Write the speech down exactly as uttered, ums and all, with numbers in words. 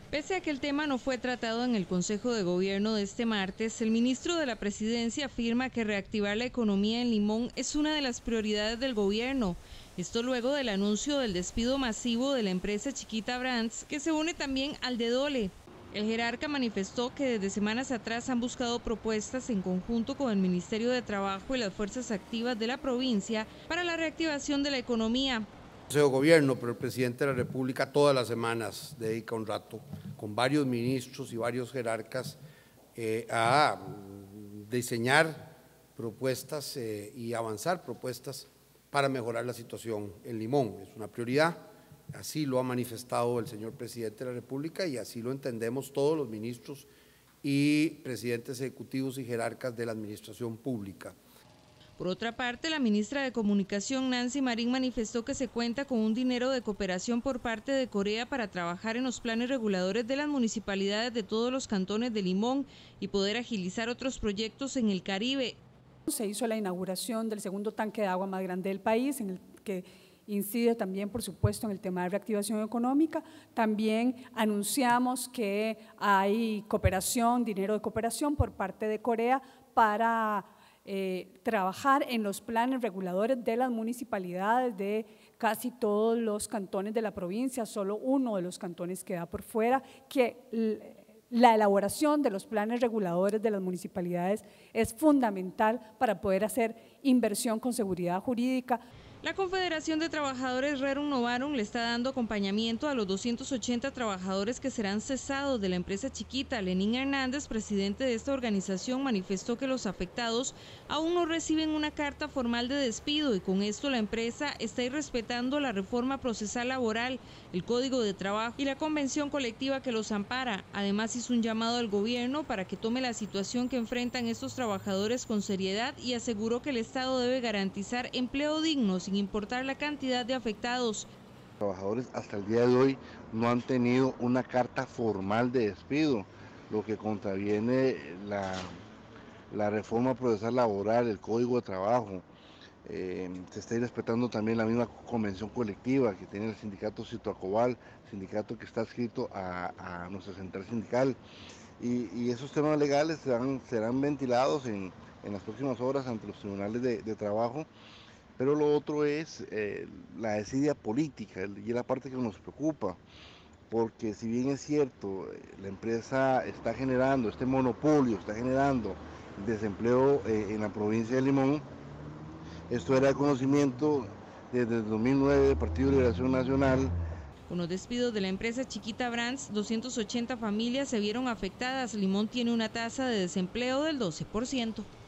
Pese a que el tema no fue tratado en el Consejo de Gobierno de este martes, el ministro de la Presidencia afirma que reactivar la economía en Limón es una de las prioridades del gobierno. Esto luego del anuncio del despido masivo de la empresa Chiquita Brands, que se une también al de Dole. El jerarca manifestó que desde semanas atrás han buscado propuestas en conjunto con el Ministerio de Trabajo y las fuerzas activas de la provincia para la reactivación de la economía. Consejo de Gobierno, pero el presidente de la República todas las semanas dedica un rato con varios ministros y varios jerarcas eh, a diseñar propuestas eh, y avanzar propuestas para mejorar la situación en Limón. Es una prioridad, así lo ha manifestado el señor presidente de la República y así lo entendemos todos los ministros y presidentes ejecutivos y jerarcas de la administración pública. Por otra parte, la ministra de Comunicación, Nancy Marín, manifestó que se cuenta con un dinero de cooperación por parte de Corea para trabajar en los planes reguladores de las municipalidades de todos los cantones de Limón y poder agilizar otros proyectos en el Caribe. Se hizo la inauguración del segundo tanque de agua más grande del país, en el que incide también, por supuesto, en el tema de reactivación económica. También anunciamos que hay cooperación, dinero de cooperación por parte de Corea para Eh, trabajar en los planes reguladores de las municipalidades de casi todos los cantones de la provincia, solo uno de los cantones queda por fuera, que la elaboración de los planes reguladores de las municipalidades es fundamental para poder hacer inversión con seguridad jurídica. La Confederación de Trabajadores Rerum Novarum le está dando acompañamiento a los doscientos ochenta trabajadores que serán cesados de la empresa Chiquita. Lenín Hernández, presidente de esta organización, manifestó que los afectados aún no reciben una carta formal de despido y con esto la empresa está irrespetando la reforma procesal laboral, el Código de Trabajo y la convención colectiva que los ampara. Además, hizo un llamado al gobierno para que tome la situación que enfrentan estos trabajadores con seriedad y aseguró que el Estado debe garantizar empleo digno sin importar la cantidad de afectados. Los trabajadores hasta el día de hoy no han tenido una carta formal de despido, lo que contraviene la, la reforma procesal laboral, el Código de Trabajo. Eh, se está respetando también la misma convención colectiva que tiene el sindicato Citoacobal, sindicato que está adscrito a, a nuestra central sindical. Y, y esos temas legales serán, serán ventilados en, en las próximas horas ante los tribunales de, de trabajo. Pero lo otro es eh, la desidia política y es la parte que nos preocupa, porque si bien es cierto, la empresa está generando, este monopolio está generando desempleo eh, en la provincia de Limón, esto era de conocimiento desde el dos mil nueve del Partido de Liberación Nacional. Con los despidos de la empresa Chiquita Brands, doscientas ochenta familias se vieron afectadas. Limón tiene una tasa de desempleo del doce por ciento.